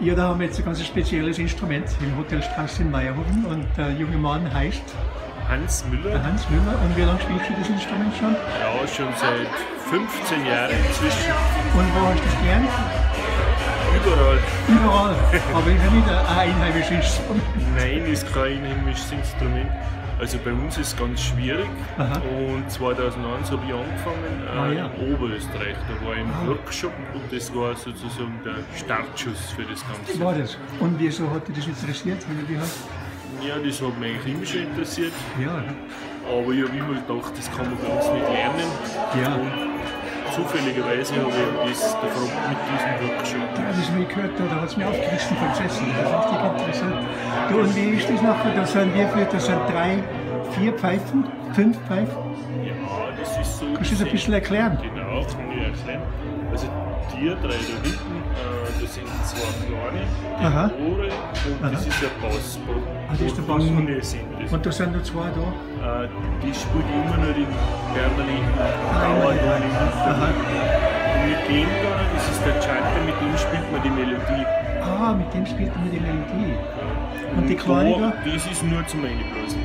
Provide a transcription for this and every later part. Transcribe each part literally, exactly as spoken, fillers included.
Ja, da haben wir jetzt ein ganz spezielles Instrument im Hotel Straße in Meierhofen und der junge Mann heißt Hans Müller. Hans Müller. Und wie lange spielst du das Instrument schon? Ja, schon seit fünfzehn Jahren inzwischen. Und wo hast du das gelernt? Überall. Überall. Aber ist ja nicht ein einheimisches Instrument. Nein, ist kein einheimisches Instrument. Also bei uns ist es ganz schwierig. Aha. Und zweitausendeins habe ich angefangen äh, Ah, ja. in Oberösterreich. Da war ich im Ah. Workshop und das war sozusagen der Startschuss für das Ganze. War das? Und wieso hat dich das interessiert? Wenn du die hast? Ja, das hat mich eigentlich immer schon interessiert. Ja. Aber ich habe immer gedacht, das kann man bei uns nicht lernen. Ja. Und zufälligerweise habe ich das davon mit diesem Workshop. Ja, das habe ich gehört, da hat es mich aufgerissen vom Sessel. Das ist richtig interessant. Du, und wie ist das nachher? Da sind wie viel? Das sind drei, vier Pfeifen, fünf Pfeifen. Ja, das ist so. Kannst du das ein bisschen erklären? Genau, kann ich erklären. Also die drei da hinten, äh, das sind zwei kleine, die Aha. Tore und Aha. das ist der Bassbock. Ah, das ist der wo Bass. Runde sind das. Und da sind noch zwei da. Äh, die spielt immer nur in Berlin, Ah, Dauer, ja, ja. in Hintergrund. Aha. Und mit dem da, das ist der Chanter, mit dem spielt man die Melodie. Ah, mit dem spielt man die Melodie. Und die kleine da? Das ist nur zum Einblasen.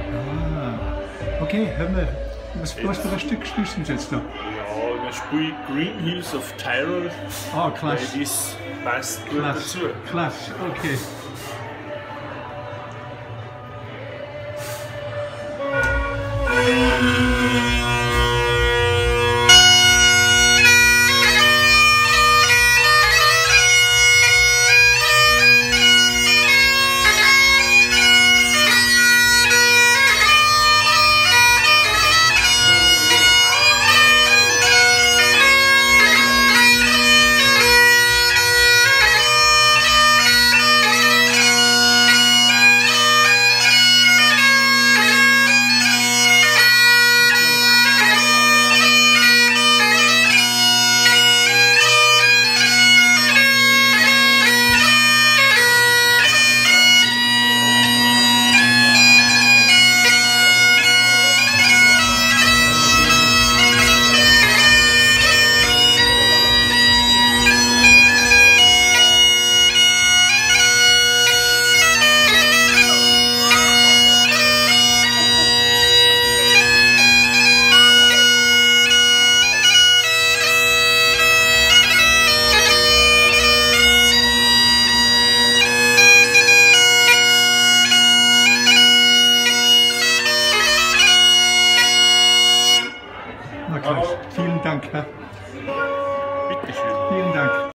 Ah. Okay, hör mal. Was, was für ein Stück spielst du denn jetzt da? Ja, man spielt Green Hills of Tyrol, Ah, weil klasse. das passt gut Klasse. dazu. Klasse, okay. Na klasse. Vielen Dank. Ja. Bitteschön. Vielen Dank.